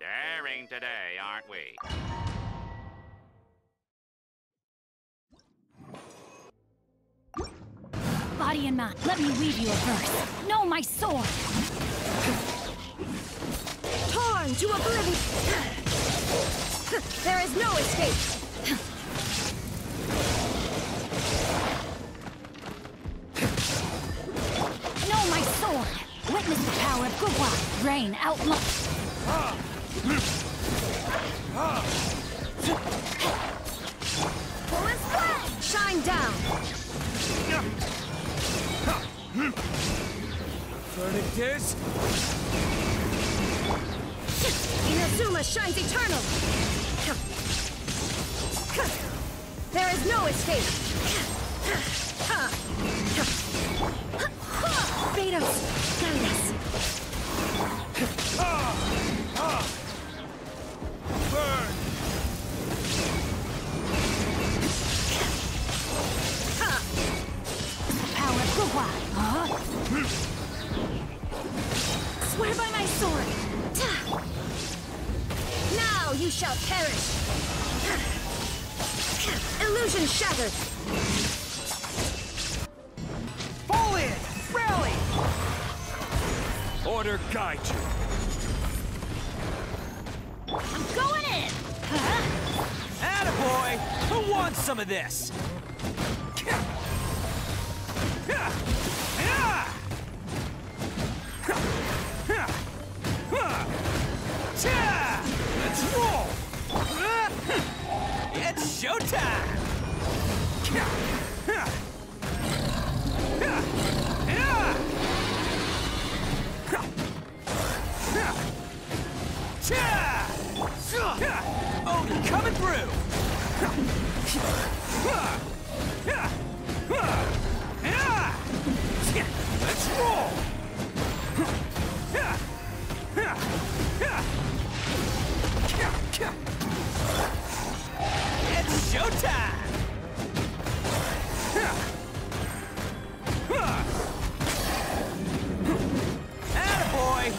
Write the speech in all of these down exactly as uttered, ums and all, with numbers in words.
Daring today, aren't we? Body and mind, let me weave you a verse. No, my sword! Torn to oblivion! There is no escape! No, my sword! Witness the power of Gugwa! Rain outlaw! Full and flat! Shine down! Verdict is... Inazuma shines eternal! There is no escape! Beidous, guide us! Burn! The power of Gugwa! Huh? Swear by my sword! Now you shall perish! Illusion shattered! Fall in! Rally! Order guide you. I'm going in! Huh? Attaboy! Who wants some of this? Let's roll! It's showtime! Odin coming through! Let's roll! It's showtime! Attaboy!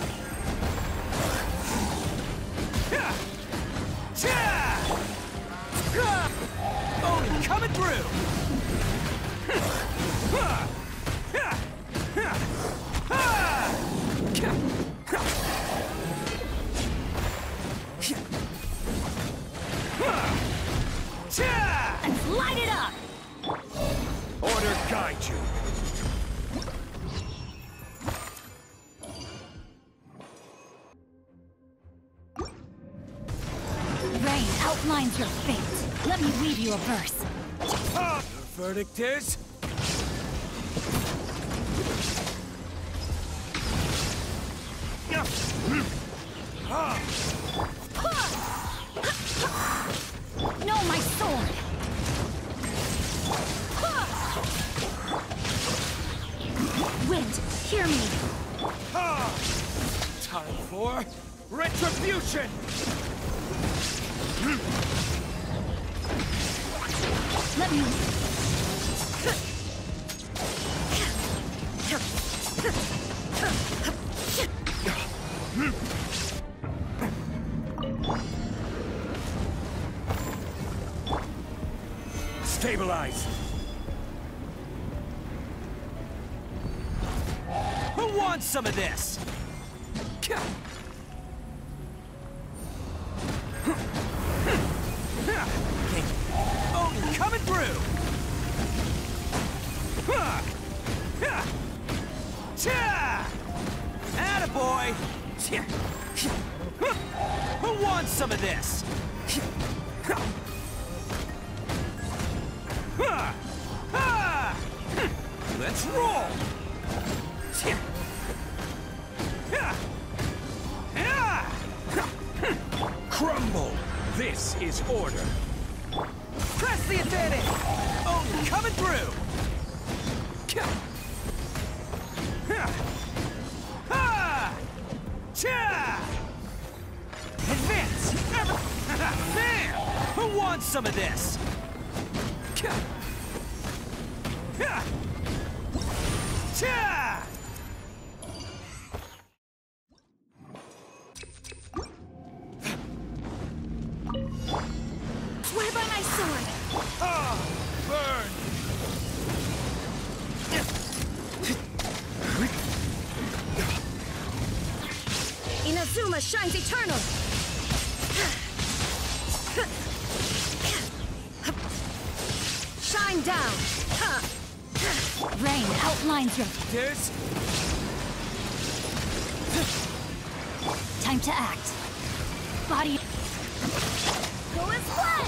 Odin coming through! Let's light it up! Order guide you. Rain outlines your fate. Let me weave you a verse. The verdict is... No, my sword! Wind, hear me! Time for retribution! Let me... Stabilize! Who wants some of this? Odin coming through! Attaboy! Who wants some of this? Let's roll! Crumble! This is order! Press the advantage! Odin coming through! Advance! Bam! Who wants some of this? shines eternal! Shine down! Rain outlines your... There's... Time to act. Body... Go as one!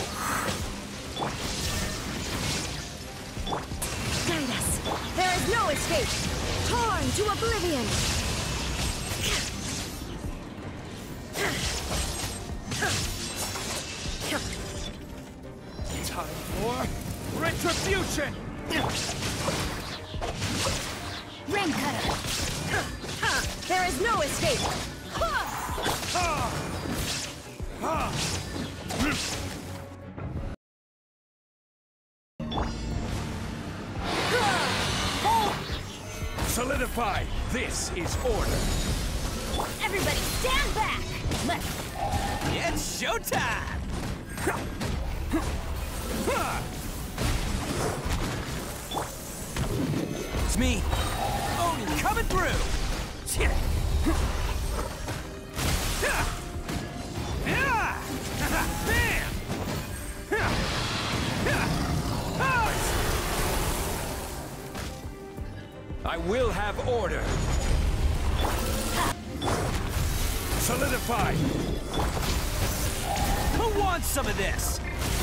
Guide us! There is no escape! Torn to oblivion! Time for retribution! Rain cutter. There is no escape! Solidify! This is order! Everybody stand back! Let's... It's showtime! It's me! Oni coming through! I will have order! Solidify! Who wants some of this?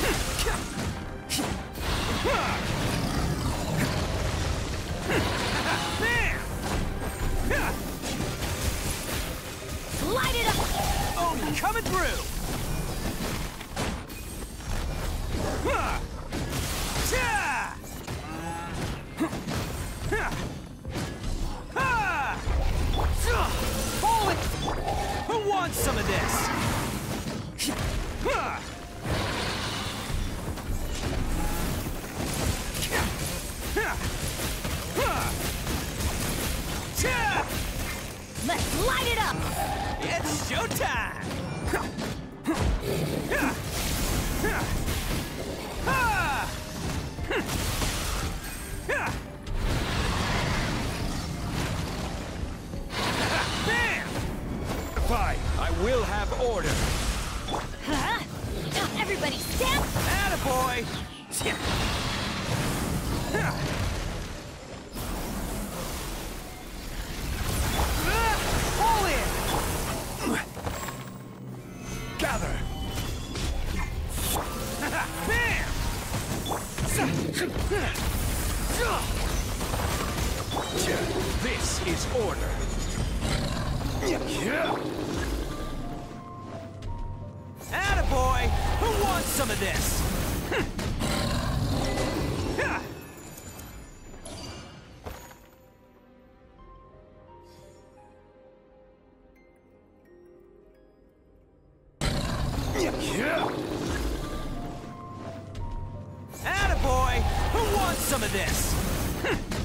Light it up! Oh, coming through! Hold it! Who wants some of this? Let's light it up! It's showtime! Bam! Fine, I will have order. Huh? Everybody stand... Attaboy! Pull in! Gather! Bam! This is order. Attaboy! Who wants some of this? Attaboy! Who wants some of this?